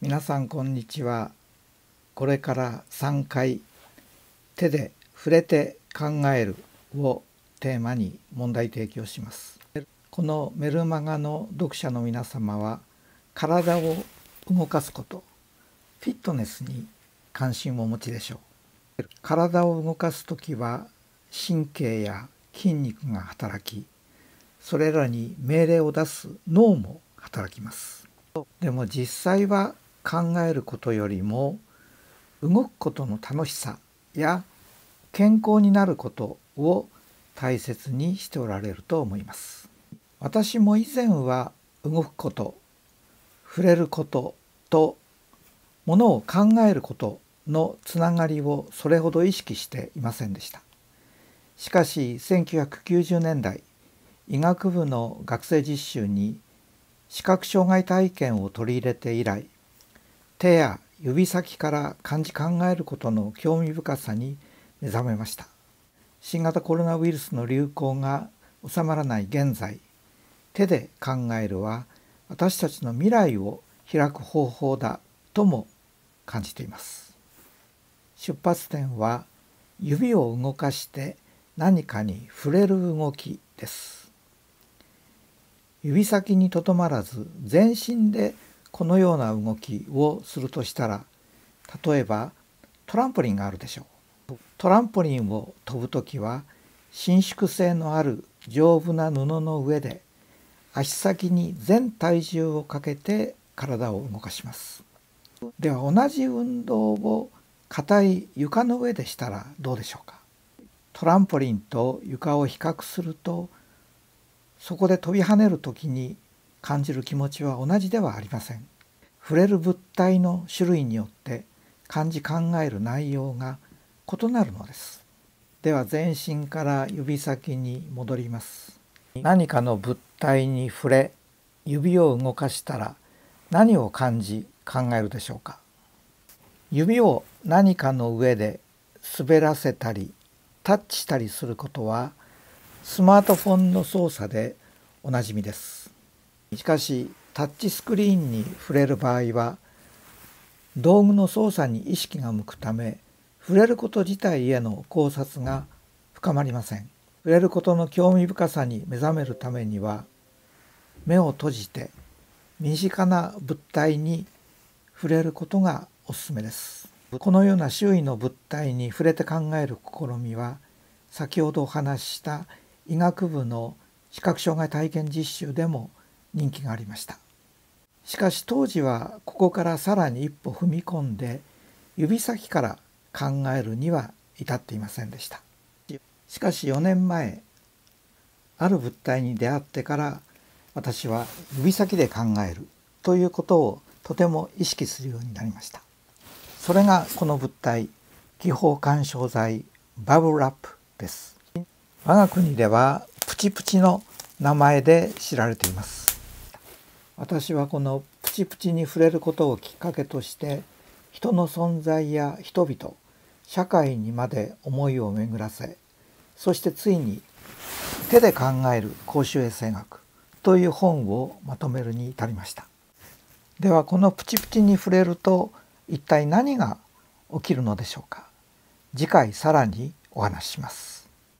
皆さんこんにちは。これから3回手で触れて考えるをテーマに問題提起をします。このメルマガの読者の皆様は体を動かすこと、フィットネスに関心をお持ちでしょう。体を動かすときは神経や筋肉が働き、それらに命令を出す脳も働きます。でも実際は考えることよりも動くことの楽しさや健康になることを大切にしておられると思います。私も以前は動くこと、触れることとものを考えることのつながりをそれほど意識していませんでした。しかし1990年代、医学部の学生実習に視覚障害体験を取り入れて以来、手や指先から感じ考えることの興味深さに目覚めました。新型コロナウイルスの流行が収まらない現在、手で考えるは私たちの未来を開く方法だとも感じています。出発点は指を動かして何かに触れる動きです。指先にとどまらず全身でこのような動きをするとしたら、例えばトランポリンがあるでしょう。トランポリンを飛ぶときは伸縮性のある丈夫な布の上で足先に全体重をかけて体を動かします。では同じ運動を硬い床の上でしたらどうでしょうか。トランポリンと床を比較すると、そこで飛び跳ねるときに感じる気持ちは同じではありません。触れる物体の種類によって感じ考える内容が異なるのです。では全身から指先に戻ります。何かの物体に触れ、指を動かしたら何を感じ考えるでしょうか。指を何かの上で滑らせたりタッチしたりすることはスマートフォンの操作でおなじみです。しかしタッチスクリーンに触れる場合は道具の操作に意識が向くため、触れること自体への考察が深まりません。触れることの興味深さに目覚めるためには、目を閉じて身近な物体に触れることがおすすめです。このような周囲の物体に触れて考える試みは、先ほどお話しした医学部の視覚障害体験実習でも人気がありました。しかし当時はここからさらに一歩踏み込んで指先から考えるには至っていませんでした。しかし4年前、ある物体に出会ってから私は指先で考えるということをとても意識するようになりました。それがこの物体、気泡干渉剤バブルラップです。我が国ではプチプチの名前で知られています。私はこのプチプチに触れることをきっかけとして、人の存在や人々、社会にまで思いを巡らせ、そしてついに手で考える公衆衛生学という本をまとめるに至りました。ではこのプチプチに触れると一体何が起きるのでしょうか。次回さらにお話しします。